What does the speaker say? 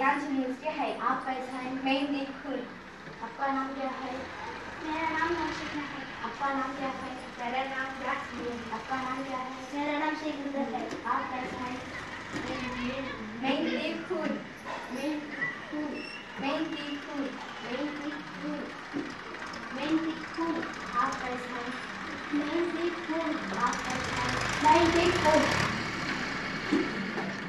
नाम सुनील क्या है? आप कैसा है? मैं देखूँ। आपका नाम क्या है? मेरा नाम नौशिका है। आपका नाम क्या है? मेरा नाम जासमीन। आपका नाम क्या है? मेरा नाम शेखुंदर है। आप कैसा है? मैं देखूँ। मैं देखूँ। मैं देखूँ। मैं देखूँ।